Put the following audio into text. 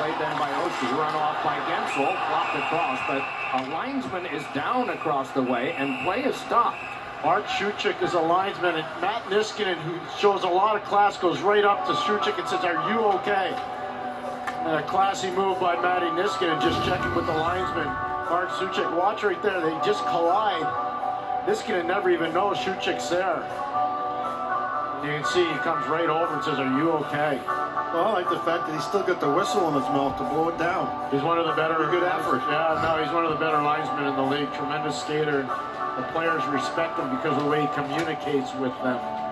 played then by Oshie, run off by Gensel, flopped across, but a linesman is down across the way, and play is stopped. Mark Shewchyk is a linesman, and Matt Niskanen, who shows a lot of class, goes right up to Shewchyk and says, "Are you okay?" And a classy move by Matty Niskanen, just checking with the linesman. Mark Shewchyk, watch right there, they just collide. Niskanen never even knows Shewchyk's there. You can see he comes right over and says, "Are you okay?" Well, I like the fact that he's still got the whistle in his mouth to blow it down. He's one of the better... Good effort. Yeah, no, he's one of the better linesmen in the league. Tremendous skater. The players respect him because of the way he communicates with them.